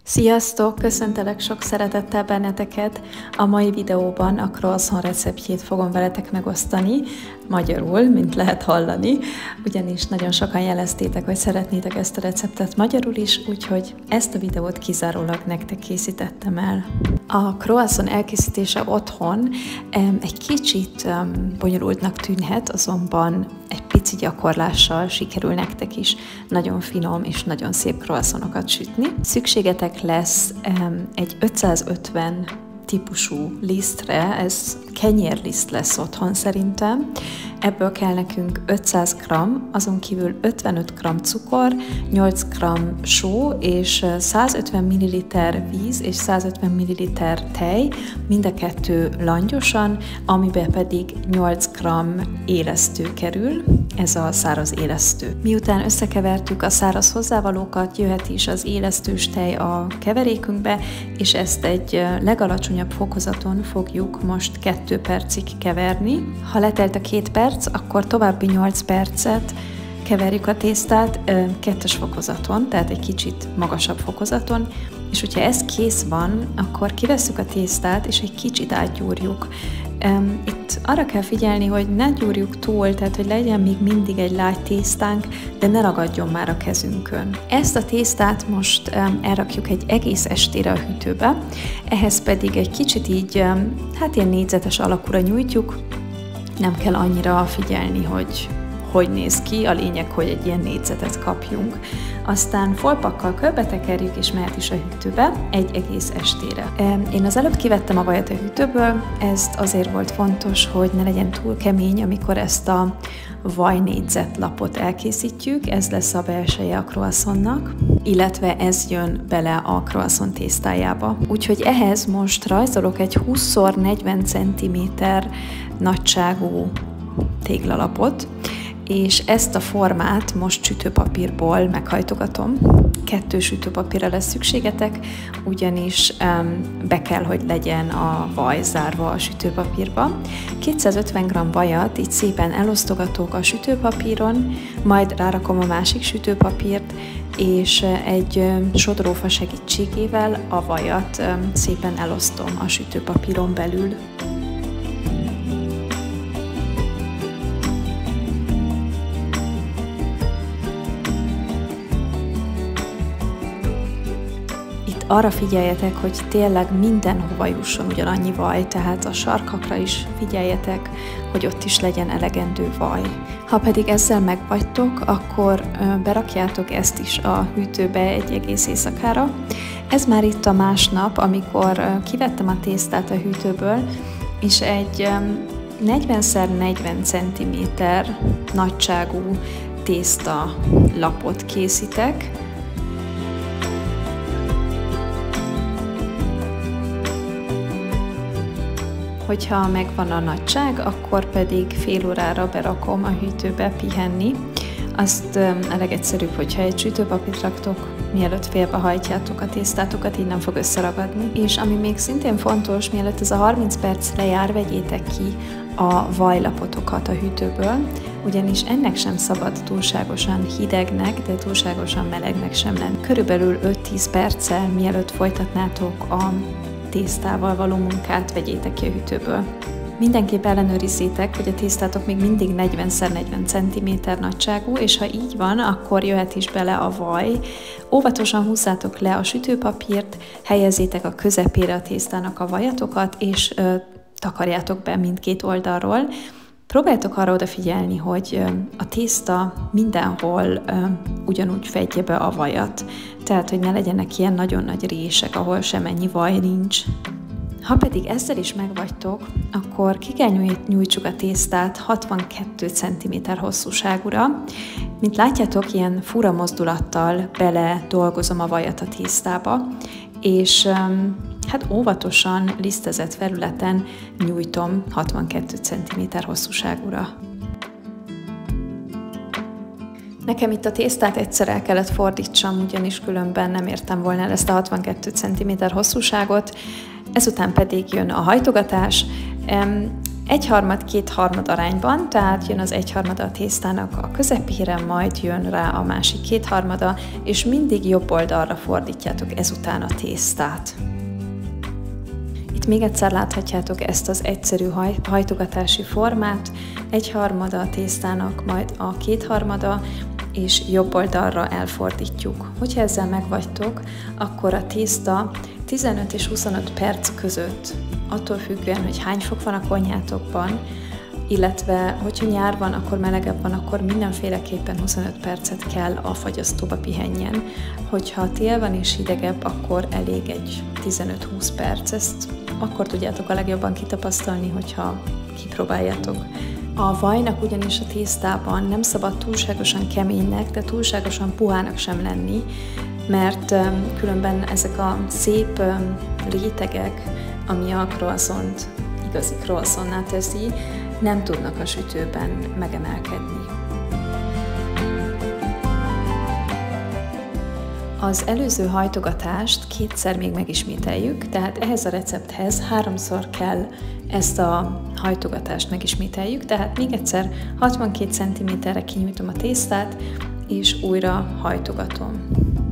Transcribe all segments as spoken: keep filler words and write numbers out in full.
Sziasztok! Köszöntelek sok szeretettel benneteket! A mai videóban a croissant receptjét fogom veletek megosztani, magyarul, mint lehet hallani, ugyanis nagyon sokan jeleztétek, hogy szeretnétek ezt a receptet magyarul is, úgyhogy ezt a videót kizárólag nektek készítettem el. A croissant elkészítése otthon egy kicsit bonyolultnak tűnhet, azonban egy pici gyakorlással sikerül nektek is nagyon finom és nagyon szép croissantokat sütni. Szükségetek lesz egy ötszázötven típusú lisztre, ez kenyérliszt lesz otthon szerintem. Ebből kell nekünk ötszáz gramm, azon kívül ötvenöt gramm cukor, nyolc gramm só és százötven milliliter víz és százötven milliliter tej, mind a kettő langyosan, amiben pedig nyolc gramm élesztő kerül, ez a száraz élesztő. Miután összekevertük a száraz hozzávalókat, jöhet is az élesztős tej a keverékünkbe, és ezt egy legalacsonyabb fokozaton fogjuk most kettő percig keverni. Ha letelt a két perc, akkor további nyolc percet keverjük a tésztát kettes fokozaton, tehát egy kicsit magasabb fokozaton, és hogyha ez kész van, akkor kivesszük a tésztát, és egy kicsit átgyúrjuk. Itt arra kell figyelni, hogy ne gyúrjuk túl, tehát hogy legyen még mindig egy lágy tésztánk, de ne ragadjon már a kezünkön. Ezt a tésztát most elrakjuk egy egész estére a hűtőbe, ehhez pedig egy kicsit így, hát ilyen négyzetes alakúra nyújtjuk, nem kell annyira figyelni, hogy hogy néz ki, a lényeg, hogy egy ilyen négyzetet kapjunk. Aztán folpakkal körbetekerjük, és mehet is a hűtőbe egy egész estére. Én az előbb kivettem a vajat a hűtőből, ez azért volt fontos, hogy ne legyen túl kemény, amikor ezt a vajnégyzetlapot elkészítjük, ez lesz a belseje a croissantnak, illetve ez jön bele a croissant tésztájába. Úgyhogy ehhez most rajzolok egy húsz szor negyven centiméter nagyságú téglalapot, és ezt a formát most sütőpapírból meghajtogatom. Kettő sütőpapírra lesz szükségetek, ugyanis um, be kell, hogy legyen a vaj zárva a sütőpapírba. kétszázötven gramm vajat így szépen elosztogatok a sütőpapíron, majd rárakom a másik sütőpapírt, és egy sodrófa segítségével a vajat um, szépen elosztom a sütőpapíron belül. Arra figyeljetek, hogy tényleg mindenhova jusson ugyanannyi vaj, tehát a sarkakra is figyeljetek, hogy ott is legyen elegendő vaj. Ha pedig ezzel megvagytok, akkor berakjátok ezt is a hűtőbe egy egész éjszakára. Ez már itt a másnap, amikor kivettem a tésztát a hűtőből, és egy negyven szer negyven centiméter nagyságú tészta lapot készítek. Hogyha megvan a nagyság, akkor pedig fél órára berakom a hűtőbe pihenni. Azt a legegyszerűbb, hogyha egy sütőpapírt raktok, mielőtt félbehajtjátok a tésztátokat, így nem fog összeragadni. És ami még szintén fontos, mielőtt ez a harminc perc lejár, vegyétek ki a vajlapotokat a hűtőből, ugyanis ennek sem szabad túlságosan hidegnek, de túlságosan melegnek sem lenni. Körülbelül öt-tíz perccel, mielőtt folytatnátok a tésztával való munkát, vegyétek ki a hűtőből. Mindenképp ellenőrizzétek, hogy a tésztátok még mindig negyven szer negyven centiméter nagyságú, és ha így van, akkor jöhet is bele a vaj. Óvatosan húzzátok le a sütőpapírt, helyezzétek a közepére a tésztának a vajatokat, és ö, takarjátok be mindkét oldalról. Próbáljátok arra odafigyelni, hogy a tészta mindenhol ugyanúgy fedje be a vajat, tehát hogy ne legyenek ilyen nagyon nagy rések, ahol semennyi vaj nincs. Ha pedig ezzel is megvagytok, akkor ki kell nyújtsuk a tésztát hatvankettő centiméter hosszúságúra. Mint látjátok, ilyen fura mozdulattal bele dolgozom a vajat a tésztába, és hát óvatosan lisztezett felületen nyújtom hatvankettő centiméter hosszúságúra. Nekem itt a tésztát egyszer el kellett fordítsam, ugyanis különben nem értem volna el ezt a hatvankettő centiméter hosszúságot, ezután pedig jön a hajtogatás. Egyharmad, kétharmad arányban, tehát jön az egyharmada a tésztának a közepére, majd jön rá a másik kétharmada, és mindig jobb oldalra fordítjátok ezután a tésztát. Itt még egyszer láthatjátok ezt az egyszerű haj, hajtogatási formát, egyharmada a tésztának, majd a kétharmada, és jobb oldalra elfordítjuk. Hogyha ezzel megvagytok, akkor a tészta tizenöt és huszonöt perc között, attól függően, hogy hány fok van a konyhátokban, illetve hogyha nyár van, akkor melegebb van, akkor mindenféleképpen huszonöt percet kell a fagyasztóba pihenjen. Hogyha tél van és hidegebb, akkor elég egy tizenöt-húsz perc. Ezt akkor tudjátok a legjobban kitapasztalni, hogyha kipróbáljátok. A vajnak ugyanis a tésztában nem szabad túlságosan keménynek, de túlságosan puhának sem lenni, mert különben ezek a szép rétegek, ami a croissant igazi croissanttá teszi, nem tudnak a sütőben megemelkedni. Az előző hajtogatást kétszer még megismételjük, tehát ehhez a recepthez háromszor kell ezt a hajtogatást megismételjük, tehát még egyszer hatvankét centiméterre kinyújtom a tésztát, és újra hajtogatom.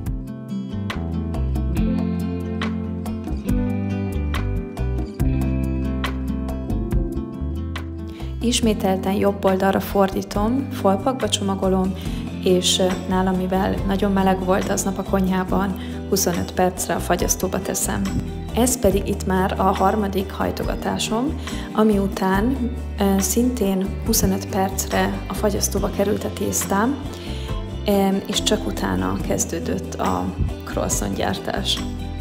Ismételten jobb oldalra fordítom, folpakba csomagolom, és nálam, mivel nagyon meleg volt aznap a konyhában, huszonöt percre a fagyasztóba teszem. Ez pedig itt már a harmadik hajtogatásom, ami után e, szintén huszonöt percre a fagyasztóba került a tésztám, e, és csak utána kezdődött a croissant gyártás.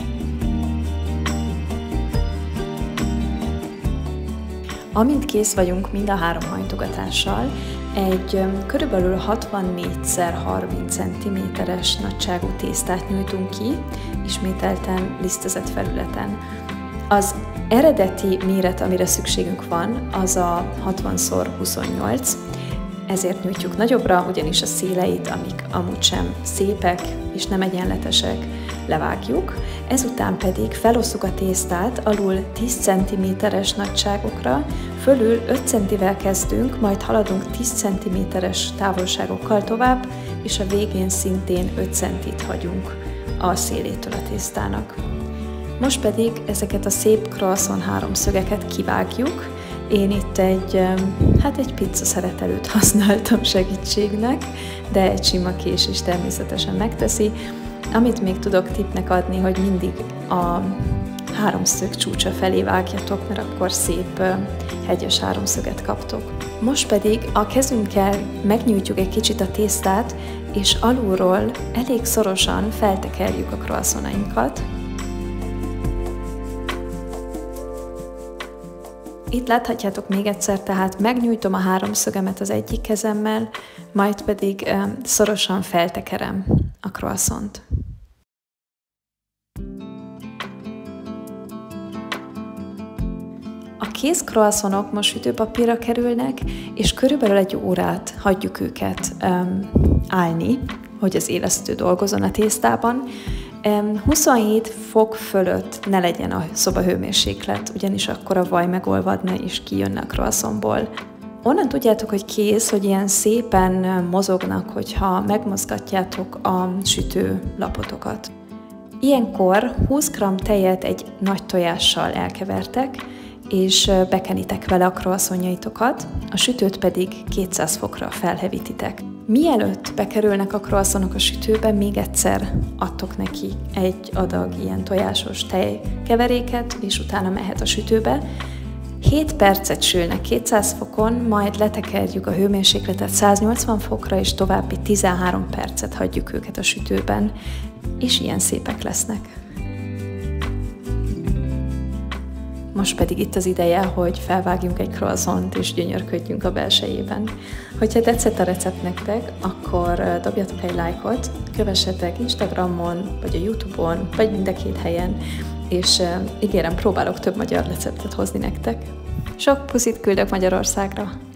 Amint kész vagyunk mind a három hajtogatással, egy körülbelül hatvannégy szor-harminc centiméteres nagyságú tésztát nyújtunk ki, ismételten lisztezett felületen. Az eredeti méret, amire szükségünk van, az a hatvan szor huszonnyolc, ezért nyújtjuk nagyobbra, ugyanis a széleit, amik amúgy sem szépek és nem egyenletesek, levágjuk. Ezután pedig felosszuk a tésztát alul tíz centiméteres nagyságokra, fölül öt centivel kezdünk, majd haladunk tíz centiméteres távolságokkal tovább, és a végén szintén öt centit hagyunk a szélétől a tésztának. Most pedig ezeket a szép croissant háromszögeket kivágjuk. Én itt egy, hát egy pizza szeretelőt használtam segítségnek, de egy sima kés is természetesen megteszi. Amit még tudok tippnek adni, hogy mindig a háromszög csúcsa felé vágjatok, mert akkor szép hegyes háromszöget kaptok. Most pedig a kezünkkel megnyújtjuk egy kicsit a tésztát, és alulról elég szorosan feltekerjük a croissantainkat. Itt láthatjátok még egyszer, tehát megnyújtom a háromszögemet az egyik kezemmel, majd pedig szorosan feltekerem a croissant. A kész croissantok most sütőpapírra kerülnek, és körülbelül egy órát hagyjuk őket um, állni, hogy az élesztő dolgozzon a tésztában. Um, huszonhét fok fölött ne legyen a szobahőmérséklet, ugyanis akkor a vaj megolvadna és kijönne a croissantból. Onnan tudjátok, hogy kész, hogy ilyen szépen mozognak, hogyha megmozgatjátok a sütőlapotokat. Ilyenkor húsz gramm tejet egy nagy tojással elkevertek, és bekenitek vele a croissantjaitokat, a sütőt pedig kétszáz fokra felhevítitek. Mielőtt bekerülnek a croissantok a sütőbe, még egyszer adtok neki egy adag ilyen tojásos tejkeveréket, és utána mehet a sütőbe. hét percet sülnek kétszáz fokon, majd letekerjük a hőmérsékletet száznyolcvan fokra, és további tizenhárom percet hagyjuk őket a sütőben, és ilyen szépek lesznek. Most pedig itt az ideje, hogy felvágjunk egy croissant és gyönyörködjünk a belsejében. Hogyha tetszett a recept nektek, akkor dobjatok egy lájkot, kövessetek Instagramon, vagy a YouTube-on, vagy mind a két helyen, és ígérem, próbálok több magyar receptet hozni nektek. Sok puszit küldök Magyarországra!